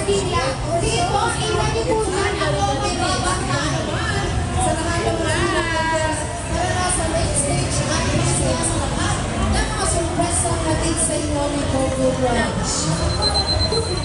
pila. Sige po, iwan niyo po dyan. Ako may babaktan. Sa lahat ng mga para nasa main stage at masaya sa lahat ng mga surpresa natin sa inyo ni Coco Branch.